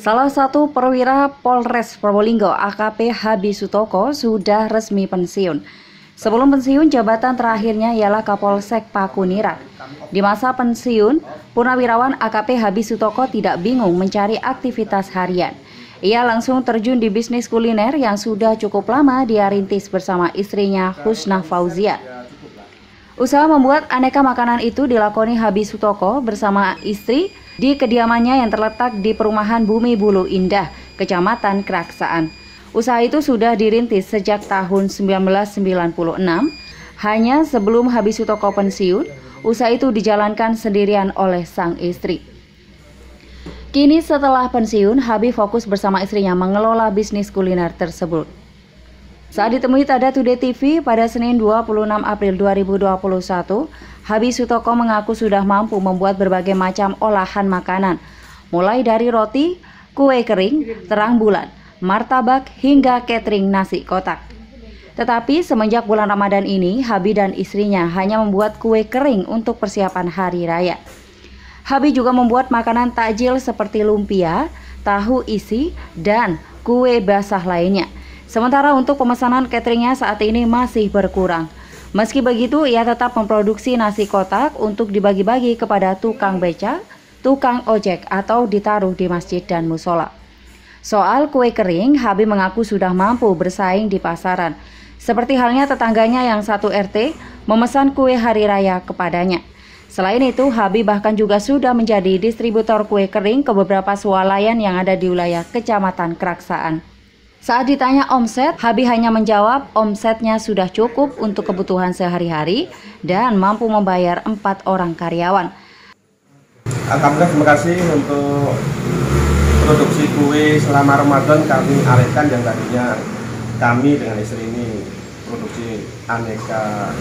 Salah satu perwira Polres Probolinggo AKP Habi Sutoko sudah resmi pensiun. Sebelum pensiun, jabatan terakhirnya ialah Kapolsek Pakuniran. Di masa pensiun, Purnawirawan AKP Habi Sutoko tidak bingung mencari aktivitas harian. Ia langsung terjun di bisnis kuliner yang sudah cukup lama dia rintis bersama istrinya Husna Fauzia. Usaha membuat aneka makanan itu dilakoni Habi Sutoko bersama istri di kediamannya yang terletak di perumahan Bumi Bulu Indah, Kecamatan Keraksaan. Usaha itu sudah dirintis sejak tahun 1996. Hanya sebelum Habi Sutoko pensiun, usaha itu dijalankan sendirian oleh sang istri. Kini setelah pensiun, Habi fokus bersama istrinya mengelola bisnis kuliner tersebut. Saat ditemui Tada Today TV pada Senin 26 April 2021, Habi Sutoko mengaku sudah mampu membuat berbagai macam olahan makanan, mulai dari roti, kue kering, terang bulan, martabak, hingga catering nasi kotak. Tetapi semenjak bulan Ramadan ini, Habi dan istrinya hanya membuat kue kering untuk persiapan hari raya. Habi juga membuat makanan takjil seperti lumpia, tahu isi, dan kue basah lainnya. Sementara untuk pemesanan cateringnya saat ini masih berkurang. Meski begitu, ia tetap memproduksi nasi kotak untuk dibagi-bagi kepada tukang beca, tukang ojek, atau ditaruh di masjid dan musola. Soal kue kering, Habi mengaku sudah mampu bersaing di pasaran. Seperti halnya tetangganya yang satu RT memesan kue hari raya kepadanya. Selain itu, Habi bahkan juga sudah menjadi distributor kue kering ke beberapa swalayan yang ada di wilayah Kecamatan Keraksaan. Saat ditanya omset, Habi hanya menjawab omsetnya sudah cukup untuk kebutuhan sehari-hari dan mampu membayar 4 orang karyawan. Alhamdulillah, terima kasih untuk produksi kue selama Ramadan kami alihkan, yang tadinya kami dengan istri ini produksi aneka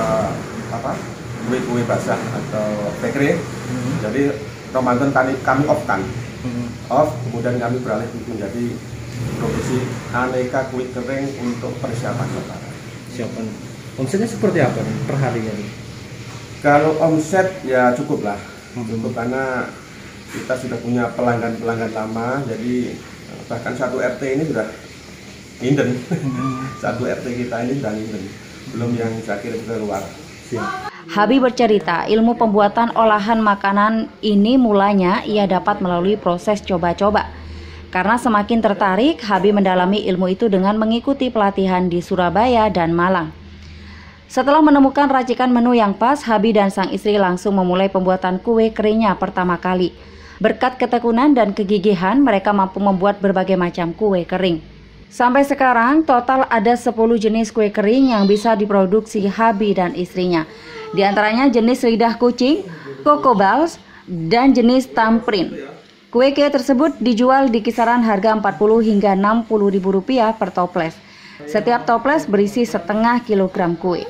kue-kue basah atau bakery. Jadi Ramadan kami off, kemudian kami beralih menjadi produksi aneka kue kering untuk persiapan lebaran. Siapan. Omsetnya seperti apa nih per harinya? Kalau omset ya cukup lah, cukup karena kita sudah punya pelanggan lama, jadi bahkan satu RT ini sudah inden. Satu RT kita ini sudah inden, belum yang saya kirim ke luar. Habi bercerita, ilmu pembuatan olahan makanan ini mulanya ia dapat melalui proses coba-coba. Karena semakin tertarik, Habi mendalami ilmu itu dengan mengikuti pelatihan di Surabaya dan Malang. Setelah menemukan racikan menu yang pas, Habi dan sang istri langsung memulai pembuatan kue keringnya pertama kali. Berkat ketekunan dan kegigihan, mereka mampu membuat berbagai macam kue kering. Sampai sekarang, total ada 10 jenis kue kering yang bisa diproduksi Habi dan istrinya. Di antaranya jenis lidah kucing, coco balls, dan jenis tamprin. Kue-kue tersebut dijual di kisaran harga Rp40 hingga Rp60.000 per toples. Setiap toples berisi setengah kilogram kue.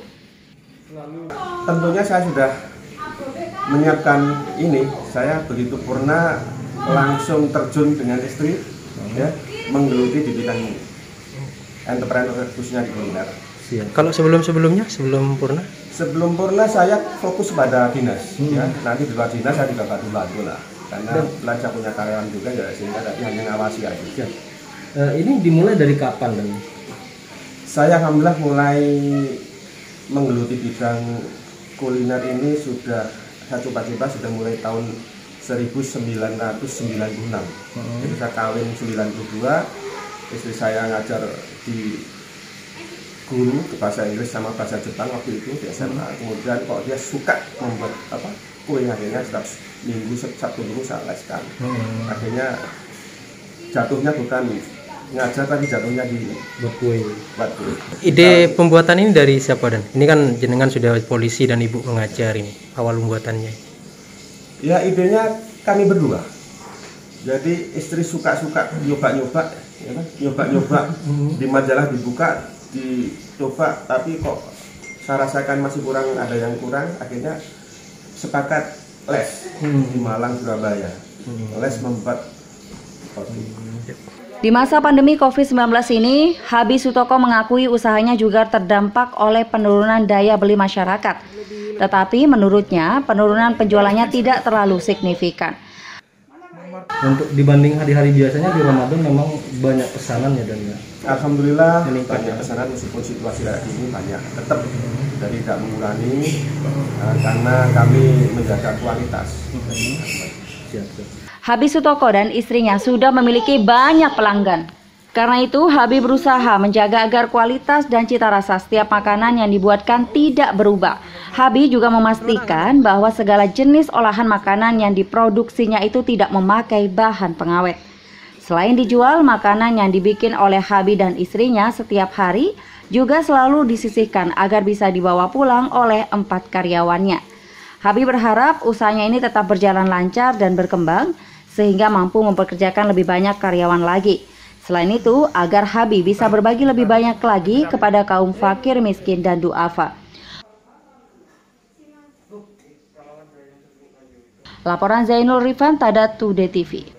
Tentunya saya sudah menyiapkan ini. Saya begitu purna langsung terjun dengan istri, ya, menggeluti di bidang entrepreneur khususnya di kuliner. Kalau sebelum-sebelumnya, sebelum purna? Sebelum purna saya fokus pada dinas, ya. Nanti di luar dinas saya juga bantu lah. Karena belajar punya karyawan juga ya, sehingga tadi hanya ngawasi aja. Ini dimulai dari kapan dan? Saya alhamdulillah mulai menggeluti bidang kuliner ini sudah saya coba-coba sudah mulai tahun 1996. Jadi saya kawin 92, istri saya ngajar di guru ke bahasa Inggris sama bahasa Jepang waktu itu di SMA. Kemudian kok dia suka membuat kue, akhirnya setiap minggu, Sabtu Minggu saya leskan. Akhirnya jatuhnya bukan ngajar, tapi jatuhnya di buat kue. Ide pembuatan ini dari siapa dan? Ini kan jenengan sudah polisi dan ibu mengajar, ini awal pembuatannya. Ya, idenya kami berdua. Jadi istri suka-suka nyoba-nyoba, ya kan? Nyoba-nyoba di majalah dibuka, dicoba, tapi kok saya rasakan masih kurang, ada yang kurang. Akhirnya sepakat les di Malang, Surabaya. Les membuat roti. Di masa pandemi COVID-19 ini, Habi Sutoko mengakui usahanya juga terdampak oleh penurunan daya beli masyarakat. Tetapi menurutnya, penurunan penjualannya tidak terlalu signifikan. Untuk dibanding hari-hari biasanya di Ramadan memang banyak pesanan ya dan ya. Alhamdulillah Meningkat, banyak ya. pesanan meskipun situasi kayak gini banyak tetap dari tidak mengurangi karena kami menjaga kualitas. Siap. Habib Sutoko dan istrinya sudah memiliki banyak pelanggan. Karena itu, Habib berusaha menjaga agar kualitas dan cita rasa setiap makanan yang dibuatkan tidak berubah. Habib juga memastikan bahwa segala jenis olahan makanan yang diproduksinya itu tidak memakai bahan pengawet. Selain dijual, makanan yang dibikin oleh Habib dan istrinya setiap hari juga selalu disisihkan agar bisa dibawa pulang oleh 4 karyawannya. Habib berharap usahanya ini tetap berjalan lancar dan berkembang sehingga mampu mempekerjakan lebih banyak karyawan lagi. Selain itu, agar Habib bisa berbagi lebih banyak lagi kepada kaum fakir, miskin, dan duafa. Laporan Zainul Rifan, Tada Today TV.